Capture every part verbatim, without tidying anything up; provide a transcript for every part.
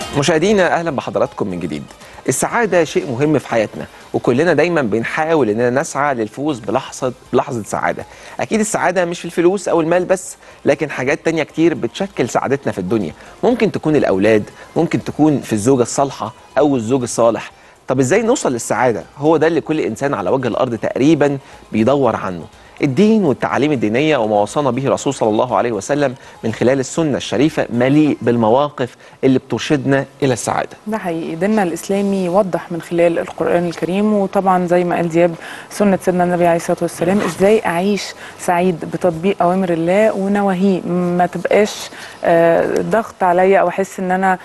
مشاهدينا اهلا بحضراتكم من جديد. السعاده شيء مهم في حياتنا، وكلنا دايما بنحاول اننا نسعى للفوز بلحظه بلحظه سعاده. اكيد السعاده مش في الفلوس او المال بس، لكن حاجات تانية كتير بتشكل سعادتنا في الدنيا. ممكن تكون الاولاد، ممكن تكون في الزوجه الصالحه او الزوج الصالح. طب ازاي نوصل للسعاده؟ هو ده اللي كل انسان على وجه الارض تقريبا بيدور عنه. الدين والتعاليم الدينية وما وصانا به الرسول صلى الله عليه وسلم من خلال السنة الشريفة مليء بالمواقف اللي بترشدنا إلى السعادة. ده حقيقي، ديننا الإسلامي يوضح من خلال القرآن الكريم، وطبعا زي ما قال دياب سنة سيدنا النبي عليه الصلاة والسلام، إزاي أعيش سعيد بتطبيق أوامر الله ونواهيه. ما تبقاش ضغط عليا أو أحس إن أنا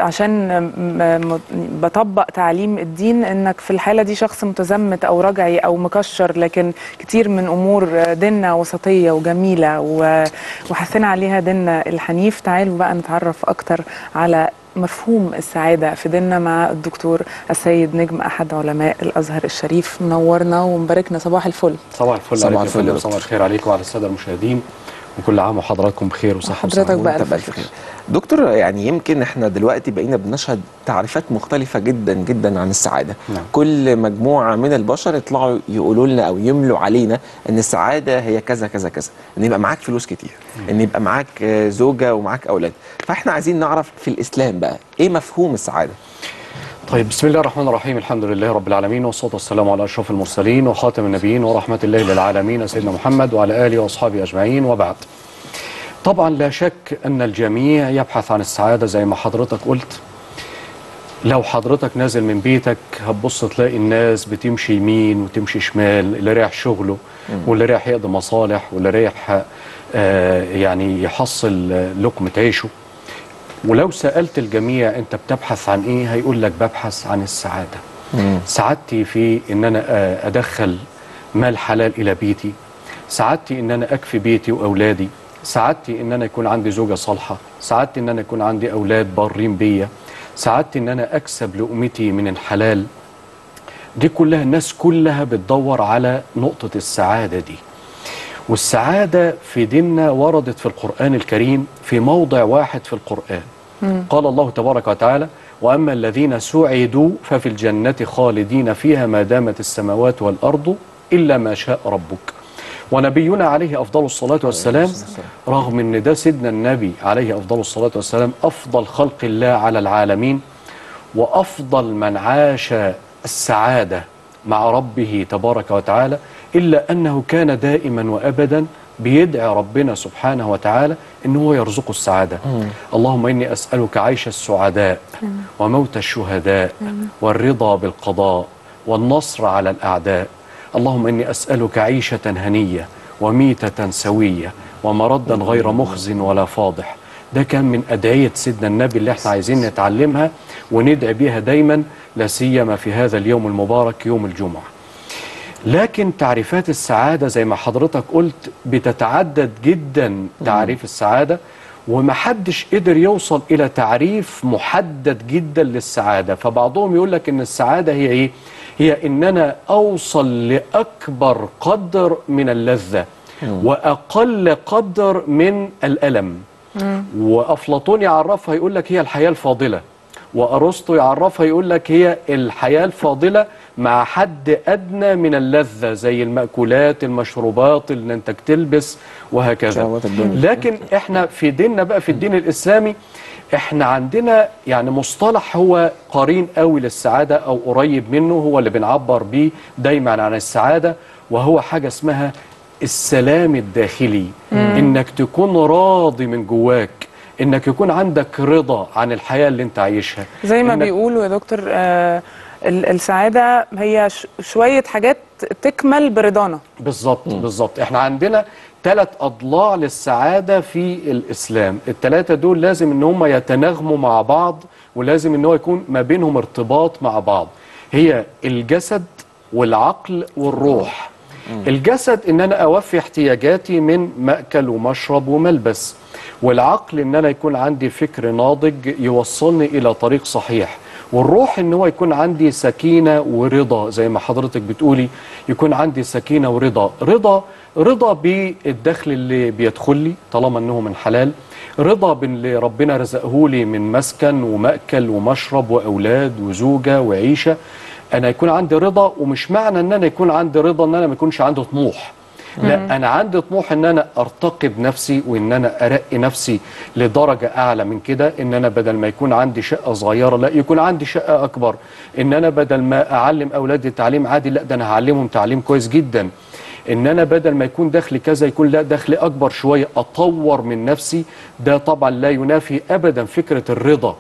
عشان بطبق تعليم الدين إنك في الحالة دي شخص متزمت أو رجعي أو مكشر، لكن كتير من أمور ديننا وسطية وجميلة وحثنا عليها ديننا الحنيف. تعالوا بقى نتعرف أكتر على مفهوم السعادة في ديننا مع الدكتور السيد نجم أحد علماء الأزهر الشريف. منورنا ومباركنا. صباح الفل. صباح الفل. صباح الفل. صباح الخير عليكم وعلى السادة المشاهدين، وكل عام وحضراتكم بخير وصحة حضرتك بقى بألف خير. دكتور، يعني يمكن احنا دلوقتي بقينا بنشهد تعريفات مختلفة جدا جدا عن السعادة. نعم. كل مجموعة من البشر يطلعوا يقولوا لنا او يملوا علينا ان السعادة هي كذا كذا كذا، ان يبقى معاك فلوس كتير، مم. ان يبقى معاك زوجة ومعاك اولاد. فاحنا عايزين نعرف في الاسلام بقى ايه مفهوم السعادة؟ طيب، بسم الله الرحمن الرحيم. الحمد لله رب العالمين، والصلاة والسلام على أشرف المرسلين وخاتم النبيين ورحمة الله للعالمين سيدنا محمد وعلى آله وأصحابه أجمعين، وبعد. طبعا لا شك أن الجميع يبحث عن السعادة زي ما حضرتك قلت. لو حضرتك نازل من بيتك هتبص تلاقي الناس بتمشي يمين وتمشي شمال، اللي رايح شغله واللي رايح يقضي مصالح واللي رايح آه يعني يحصل لقمة عيشه. ولو سألت الجميع أنت بتبحث عن إيه، هيقول لك ببحث عن السعادة. مم. سعادتي في إن أنا أدخل مال حلال إلى بيتي، سعادتي إن أنا أكفي بيتي وأولادي، سعادتي إن أنا يكون عندي زوجة صالحة، سعادتي إن أنا يكون عندي أولاد بارين بيا، سعادتي إن أنا أكسب لقمتي من الحلال. دي كلها الناس كلها بتدور على نقطة السعادة دي. والسعادة في ديننا وردت في القرآن الكريم في موضع واحد في القرآن. مم. قال الله تبارك وتعالى: وأما الذين سعدوا ففي الجنة خالدين فيها ما دامت السماوات والأرض إلا ما شاء ربك. ونبينا عليه أفضل الصلاة والسلام، رغم أن ده سيدنا النبي عليه أفضل الصلاة والسلام أفضل خلق الله على العالمين، وأفضل من عاش السعادة مع ربه تبارك وتعالى، إلا أنه كان دائما وأبدا بيدعي ربنا سبحانه وتعالى إنه هو يرزق السعادة. مم. اللهم إني أسألك عيش السعداء مم. وموت الشهداء مم. والرضا بالقضاء والنصر على الأعداء. اللهم إني أسألك عيشة هنية وميتة سوية ومردا غير مخز ولا فاضح. ده كان من أدعية سيدنا النبي اللي احنا عايزين نتعلمها وندعي بيها دايما، لا سيما في هذا اليوم المبارك يوم الجمعة. لكن تعريفات السعادة زي ما حضرتك قلت بتتعدد جدا تعريف السعادة، ومحدش قدر يوصل إلى تعريف محدد جدا للسعادة. فبعضهم يقول لك إن السعادة هي إيه؟ هي إن أنا أوصل لأكبر قدر من اللذة وأقل قدر من الألم. وأفلاطون يعرفها يقول لك هي الحياة الفاضلة، وأرسطو يعرفها يقول لك هي الحياة الفاضلة مع حد أدنى من اللذة، زي المأكولات، المشروبات، اللي أنت تلبس وهكذا. لكن إحنا في ديننا بقى، في الدين الإسلامي، إحنا عندنا يعني مصطلح هو قرين قوي للسعادة أو قريب منه، هو اللي بنعبر بيه دايما عن السعادة، وهو حاجة اسمها السلام الداخلي. مم. إنك تكون راضي من جواك، إنك يكون عندك رضا عن الحياة اللي أنت عايشها. زي ما بيقولوا يا دكتور، آه السعادة هي شوية حاجات تكمل برضانا. بالظبط بالظبط. احنا عندنا ثلاث أضلاع للسعادة في الإسلام، الثلاثة دول لازم ان هم يتناغموا مع بعض، ولازم ان هو يكون ما بينهم ارتباط مع بعض. هي الجسد والعقل والروح. مم. الجسد ان انا اوفي احتياجاتي من مأكل ومشرب وملبس، والعقل ان انا يكون عندي فكر ناضج يوصلني الى طريق صحيح، والروح ان هو يكون عندي سكينة ورضا زي ما حضرتك بتقولي، يكون عندي سكينة ورضا. رضا رضا بالدخل اللي بيدخل لي طالما انه من حلال، رضا باللي ربنا رزقه لي من مسكن ومأكل ومشرب وأولاد وزوجة وعيشة. أنا يكون عندي رضا، ومش معنى أن أنا يكون عندي رضا أن أنا ما يكونش عندي طموح. لا، أنا عندي طموح أن أنا أرتقي بنفسي، وأن أنا أرقي نفسي لدرجة أعلى من كده. أن أنا بدل ما يكون عندي شقة صغيرة، لا يكون عندي شقة أكبر. أن أنا بدل ما أعلم أولادي تعليم عادي، لا ده أنا هعلمهم تعليم كويس جدا. ان انا بدل ما يكون دخلي كذا يكون لا دخلي اكبر شويه، اطور من نفسي. ده طبعا لا ينافي ابدا فكره الرضا.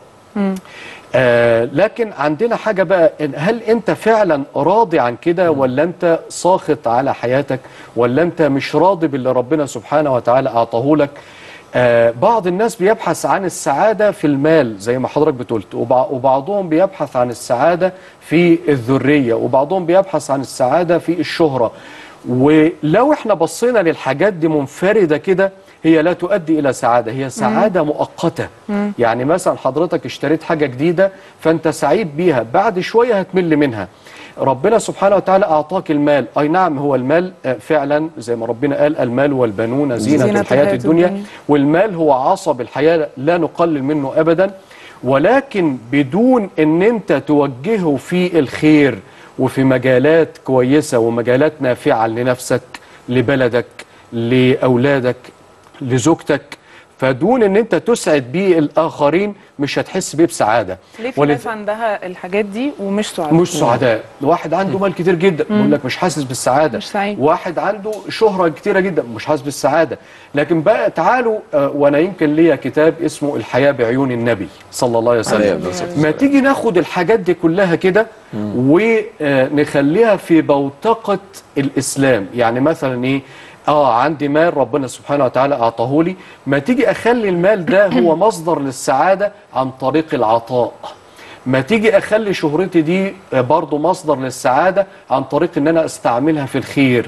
آه لكن عندنا حاجه بقى، هل انت فعلا راضي عن كده، ولا انت ساخط على حياتك، ولا انت مش راضي باللي ربنا سبحانه وتعالى اعطاه لك؟ آه بعض الناس بيبحث عن السعاده في المال زي ما حضرتك بتقولت، وبعضهم بيبحث عن السعاده في الذريه، وبعضهم بيبحث عن السعاده في الشهره. ولو احنا بصينا للحاجات دي منفردة كده، هي لا تؤدي إلى سعادة، هي سعادة مؤقتة. يعني مثلا حضرتك اشتريت حاجة جديدة فأنت سعيد بيها، بعد شوية هتمل منها. ربنا سبحانه وتعالى أعطاك المال، أي نعم هو المال فعلا زي ما ربنا قال المال والبنون زينة, زينة الحياة الدنيا, الدنيا، والمال هو عصب الحياة لا نقلل منه أبدا، ولكن بدون أن أنت توجهه في الخير وفي مجالات كويسة ومجالات نافعة لنفسك، لبلدك، لأولادك، لزوجتك، فدون ان انت تسعد بيه الاخرين مش هتحس بيه بسعاده. ليه في ناس عندها الحاجات دي ومش سعداء؟ مش سعداء. واحد عنده مال كتير جدا بيقول لك مش حاسس بالسعاده، مش سعيد. واحد عنده شهره كتيره جدا مش حاسس بالسعاده. لكن بقى تعالوا آه وانا يمكن ليا كتاب اسمه الحياه بعيون النبي صلى الله عليه وسلم، ما تيجي ناخد الحاجات دي كلها كده ونخليها في بوتقه الاسلام. يعني مثلا ايه؟ اه عندي مال ربنا سبحانه وتعالى اعطاه لي، ما تيجي اخلي المال ده هو مصدر للسعاده عن طريق العطاء. ما تيجي اخلي شهرتي دي برضو مصدر للسعاده عن طريق ان انا استعملها في الخير.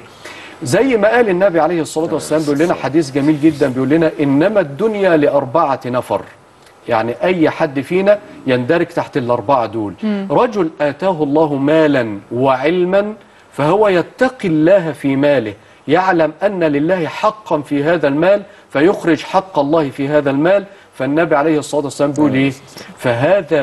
زي ما قال النبي عليه الصلاه والسلام، بيقول لنا حديث جميل جدا، بيقول لنا انما الدنيا لاربعه نفر. يعني اي حد فينا يندرج تحت الاربعه دول. رجل اتاه الله مالا وعلما فهو يتقي الله في ماله، يعلم أن لله حقا في هذا المال فيخرج حق الله في هذا المال. فالنبي عليه الصلاة والسلام بيقول إيه؟ فهذا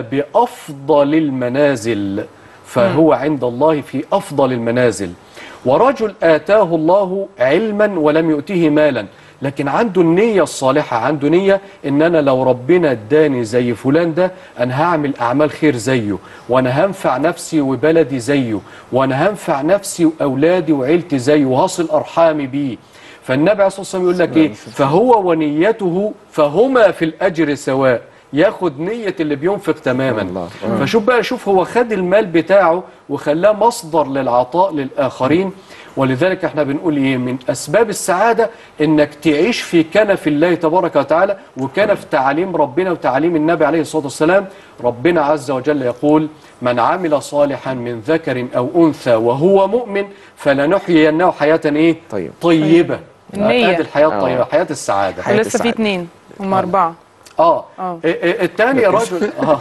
بأفضل المنازل، فهو عند الله في أفضل المنازل. ورجل آتاه الله علما ولم يؤته مالا، لكن عنده النية الصالحة، عنده نية ان انا لو ربنا اداني زي فلان ده انا هعمل اعمال خير زيه، وانا هنفع نفسي وبلدي زيه، وانا هنفع نفسي واولادي وعيلتي زيه، وهصل ارحامي بيه. فالنبي عليه الصلاة والسلام يقول لك ايه؟ فهو ونيته فهما في الاجر سواء. ياخد نية اللي بينفق تماما. الله. فشوف بقى، شوف هو خد المال بتاعه وخلاه مصدر للعطاء للآخرين. ولذلك احنا بنقول ايه؟ من اسباب السعادة انك تعيش في كنف الله تبارك وتعالى وكنف تعاليم ربنا وتعاليم النبي عليه الصلاة والسلام. ربنا عز وجل يقول من عمل صالحا من ذكر او انثى وهو مؤمن فلنحيينه حياة ايه؟ طيب. طيبة. النية. هذه الحياة الطيبة، حياة السعادة. ولسه في اثنين هم اربعة. اه, آه. الثاني رجل اه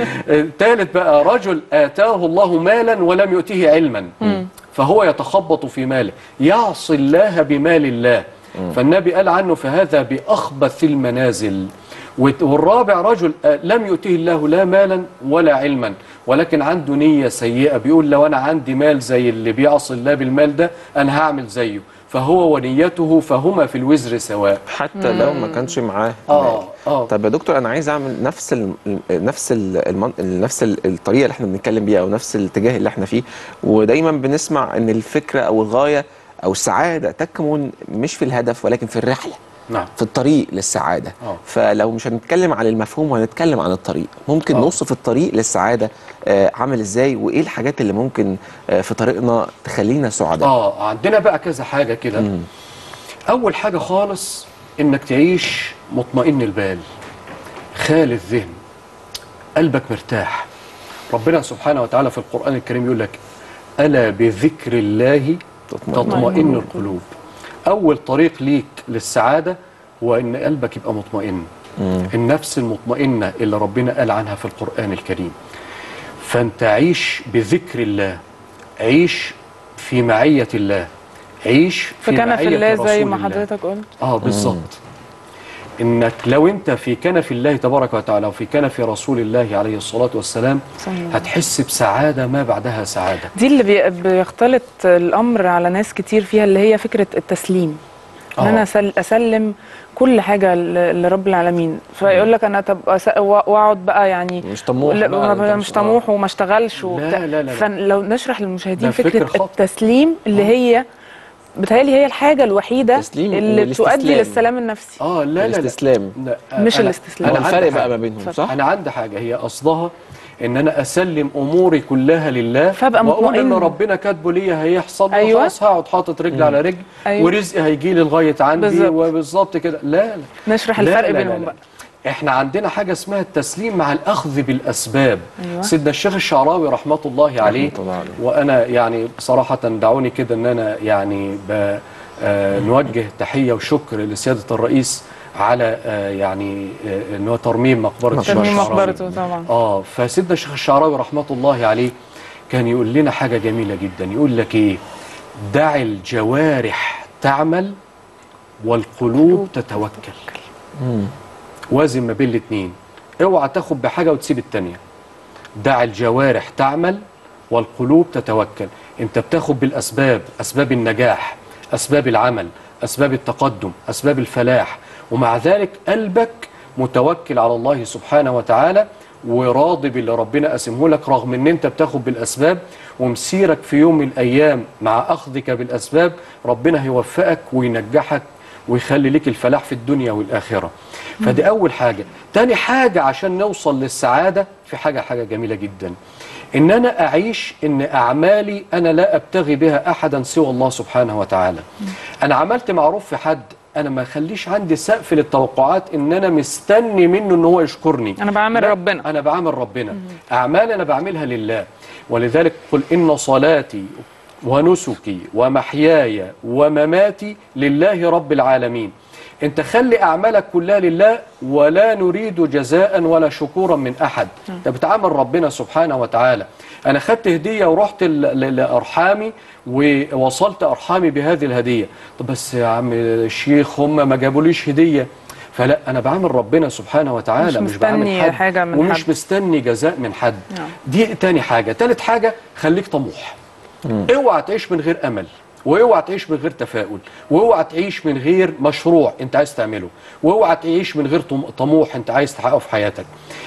الثالث بقى رجل آتاه الله مالا ولم يؤته علما م. فهو يتخبط في ماله، يعصي الله بمال الله. م. فالنبي قال عنه فهذا بأخبث المنازل. والرابع رجل لم يؤته الله لا مالا ولا علما ولكن عنده نية سيئة، بيقول لو أنا عندي مال زي اللي بيعصي الله بالمال ده أنا هعمل زيه، فهو ونيته فهما في الوزر سواء حتى لو ما كانش معاه. اه اه طب يا دكتور انا عايز اعمل نفس ال نفس ال نفس الطريقه اللي احنا بنتكلم بيها او نفس الاتجاه اللي احنا فيه، ودايما بنسمع ان الفكره او الغايه او السعاده تكمن مش في الهدف ولكن في الرحله. نعم. في الطريق للسعاده. أوه. فلو مش هنتكلم عن المفهوم وهنتكلم عن الطريق، ممكن أوه. نوصف الطريق للسعاده آه عامل ازاي، وايه الحاجات اللي ممكن آه في طريقنا تخلينا سعداء؟ اه عندنا بقى كذا حاجه كده. اول حاجه خالص انك تعيش مطمئن البال، خالي الذهن، قلبك مرتاح. ربنا سبحانه وتعالى في القرآن الكريم يقول لك ألا بذكر الله تطمئن القلوب. أول طريق ليك للسعادة هو إن قلبك يبقى مطمئن. مم. النفس المطمئنة اللي ربنا قال عنها في القرآن الكريم. فأنت عيش بذكر الله، عيش في معية الله، عيش في فكان معية في الله رسول زي ما الله. حضرتك قلت. اه بالظبط. انك لو انت في كنف الله تبارك وتعالى وفي كنف رسول الله عليه الصلاة والسلام هتحس بسعادة ما بعدها سعادة. دي اللي بي- بيختلط الامر على ناس كتير فيها، اللي هي فكره التسليم. ان آه. انا أسل- اسلم كل حاجه ل- لرب العالمين، فيقول لك انا طب أس- واقعد بقى يعني مش طموح لا، بقى، ما- أنت مش مش- طموح وما اشتغلش لا وبتاع. لا لا لا. فلو نشرح للمشاهدين ده فكر فكره خاطئ. التسليم اللي هي بتهيألي هي الحاجه الوحيده التسليم اللي والاستسلام. تؤدي للسلام النفسي. اه لا لا لا الاستسلام. لا، مش أنا- الاستسلام. هو أنا الفرق عندي بقى حاجة. ما بينهم صح؟ انا عندي حاجه هي قصدها ان انا اسلم اموري كلها لله، فأبقى واقول ان مطمئن. ربنا كاتبه ليا هيحصل، أيوة. خلاص هقعد حاطط رجل على رجل، أيوة. ورزقي هيجي لي لغايه عندي بالظبط. وبالظبط كده. لا لا نشرح لا الفرق لا لا بينهم لا. بقى. احنا عندنا حاجه اسمها التسليم مع الاخذ بالاسباب. أيوة. سيدنا الشيخ الشعراوي رحمه الله عليه, الله عليه. وانا يعني بصراحه دعوني كده ان انا يعني ب آه نوجه تحيه وشكر لسياده الرئيس على آه يعني آه ان هو ترميم مقبره الشيخ ترميم الشعراوي. مقبرته طبعا. اه فسيدنا الشيخ الشعراوي رحمه الله عليه كان يقول لنا حاجه جميله جدا، يقول لك ايه؟ دع الجوارح تعمل والقلوب تتوكل. وازن ما بين الاثنين، اوعى تاخد بحاجه وتسيب الثانيه. دع الجوارح تعمل والقلوب تتوكل. انت بتاخد بالاسباب، اسباب النجاح، اسباب العمل، اسباب التقدم، اسباب الفلاح، ومع ذلك قلبك متوكل على الله سبحانه وتعالى وراضي باللي ربنا قاسمه لك، رغم ان انت بتاخد بالاسباب، ومسيرك في يوم من الايام مع اخذك بالاسباب ربنا هيوفقك وينجحك ويخلي لك الفلاح في الدنيا والاخره. فدي اول حاجه. تاني حاجه عشان نوصل للسعاده في حاجه حاجه جميله جدا، ان انا اعيش ان اعمالي انا لا ابتغي بها احدا سوى الله سبحانه وتعالى. انا عملت معروف في حد، انا ما اخليش عندي سقف للتوقعات ان انا مستني منه ان هو يشكرني. انا بعامل لا، ربنا. انا بعامل ربنا. اعمال انا بعملها لله. ولذلك قل ان صلاتي ونسكي ومحياي ومماتي لله رب العالمين. انت خلي اعمالك كلها لله، ولا نريد جزاء ولا شكورا من احد. انت بتعامل ربنا سبحانه وتعالى. انا خدت هديه ورحت لارحامي ووصلت ارحامي بهذه الهديه، طب بس يا عم الشيخ هم ما جابوليش هديه، فلا انا بعامل ربنا سبحانه وتعالى، مش مش بعامل مستني حد حاجة من ومش حد. مستني جزاء من حد. نعم. دي تاني حاجه. تالت حاجه، خليك طموح. اوعى تعيش من غير امل، واوعى تعيش من غير تفاؤل، واوعى تعيش من غير مشروع انت عايز تعمله، واوعى تعيش من غير طموح انت عايز تحققه في حياتك.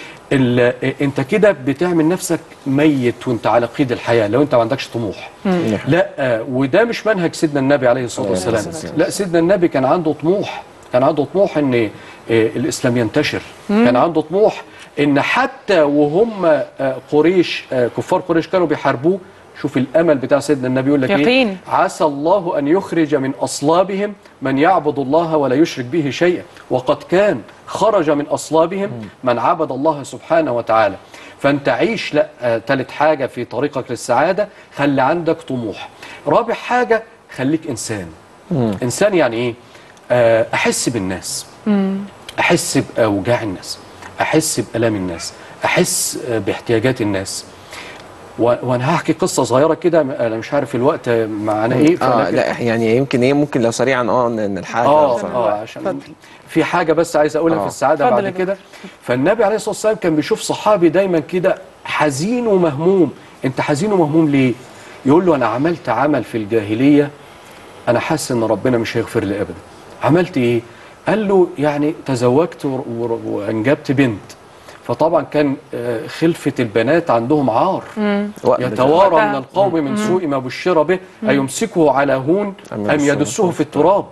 انت كده بتعمل نفسك ميت وانت على قيد الحياه لو انت ما عندكش طموح. لا آه وده مش منهج سيدنا النبي عليه الصلاه والسلام. لا، سيدنا النبي كان عنده طموح، كان عنده طموح ان آه الاسلام ينتشر، كان عنده طموح ان حتى وهم آه قريش آه كفار قريش كانوا بيحاربوه. شوف الامل بتاع سيدنا النبي، يقول لك يقين. ايه؟ عسى الله ان يخرج من اصلابهم من يعبد الله ولا يشرك به شيئا، وقد كان خرج من اصلابهم من عبد الله سبحانه وتعالى. فانت عيش. لا آه ثالث حاجه في طريقك للسعاده، خلي عندك طموح. رابع حاجه، خليك انسان. مم. انسان يعني ايه؟ آه احس بالناس، مم. احس باوجاع الناس، احس بالام الناس، احس آه باحتياجات الناس. وانا هحكي قصه صغيره كده، انا مش عارف الوقت معانا ايه. اه لا يعني يمكن ايه، ممكن لو سريعا اه نلحقها. اه اه عشان في حاجه بس عايز اقولها آه. في السعاده بعد كده. فالنبي عليه الصلاه والسلام كان بيشوف صحابي دايما كده حزين ومهموم. انت حزين ومهموم ليه؟ يقول له انا عملت عمل في الجاهليه انا حاسس ان ربنا مش هيغفر لي ابدا. عملت ايه؟ قال له يعني تزوجت وانجبت بنت، فطبعا كان خلفة البنات عندهم عار، يتوارى من القوم من سوء ما بشر به أيمسكه على هون أم يدسه في التراب.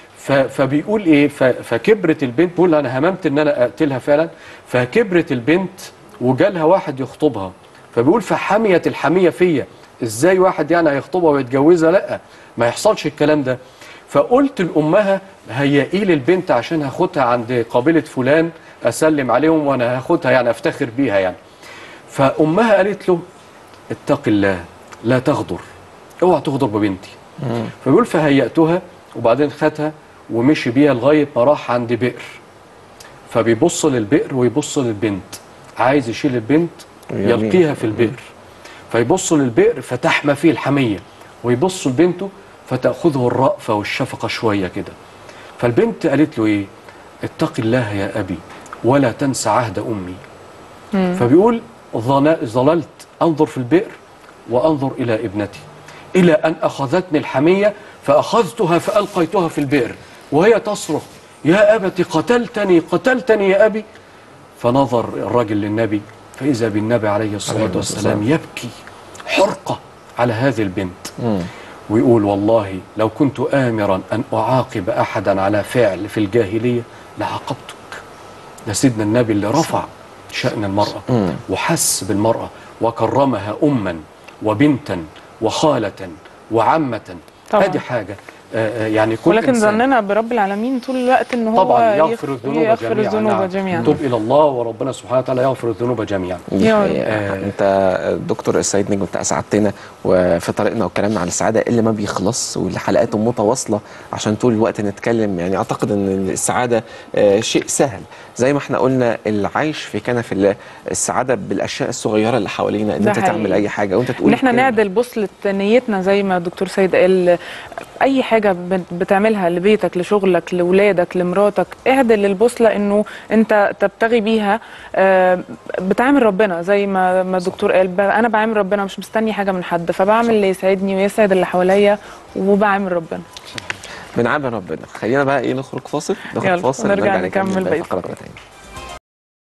فبيقول إيه؟ فكبرت البنت، بيقول أنا هممت إن أنا أقتلها فعلا، فكبرت البنت وجالها واحد يخطبها، فبيقول فحميت الحمية فيا. إزاي واحد يعني هيخطبها ويتجوزها؟ لأ، ما يحصلش الكلام ده. فقلت لأمها هيئي لي البنت عشان هاخدها عند قبيلة فلان أسلم عليهم وأنا هاخدها يعني أفتخر بيها يعني. فأمها قالت له اتق الله لا تغدر، اوعى تغدر ببنتي. فبيقول فهيأتها وبعدين خدها ومشي بيها لغاية ما راح عند بئر، فبيبص للبئر ويبص للبنت، عايز يشيل البنت يلقيها في البئر، فيبص للبئر فتحمى فيه الحمية، ويبص لبنته فتأخذه الرأفة والشفقة شوية كده. فالبنت قالت له ايه؟ اتق الله يا أبي ولا تنسى عهد أمي. فبيقول ظللت أنظر في البئر وأنظر إلى ابنتي إلى أن أخذتني الحمية فأخذتها فألقيتها في البئر وهي تصرخ يا أبت قتلتني قتلتني يا أبي. فنظر الرجل للنبي فإذا بالنبي عليه الصلاة والسلام يبكي حرقة على هذه البنت. مم. ويقول والله لو كنت آمرا أن أعاقب أحدا على فعل في الجاهلية لعاقبتك. ده سيدنا النبي اللي رفع شأن المرأة مم. وحس بالمرأة وكرمها أما وبنتا وخالة وعمة. طبعا. هذه حاجة آه، يعني كل ولكن إنسان ظننا برب العالمين طول الوقت ان هو طبعا يغفر الذنوب يغفر جميعا. الذنوب نعم. جميعا. تب إلى الله وربنا سبحانه وتعالى يغفر الذنوب جميعا. دي يا حقيقة. رب. انت دكتور السيد نجم، انت اسعدتنا وفي طريقنا وكلامنا عن السعاده اللي ما بيخلص والحلقات متواصله عشان طول الوقت نتكلم. يعني اعتقد ان السعاده آه، شيء سهل زي ما احنا قلنا، العيش في كنف الله، السعاده بالاشياء الصغيره اللي حوالينا، ان ده انت حقيقي. تعمل اي حاجه وانت تقول ان احنا كلمة. نعدل بوصلة نيتنا زي ما الدكتور سيد قال. اي حاجه بت- بتعملها لبيتك لشغلك لاولادك لمراتك، اعدل البوصله انه انت تبتغي بيها آه، بتعامل ربنا زي ما ما الدكتور قال. ب- انا بعامل ربنا، مش مستني حاجه من حد، فبعمل اللي يسعدني ويسعد اللي حواليا وبعامل ربنا. بنعامل ربنا. خلينا بقى ايه نخرج فاصل، ناخد يلا، فاصل ونرجع ونرجع نكمل بقية فقراتنا تاني.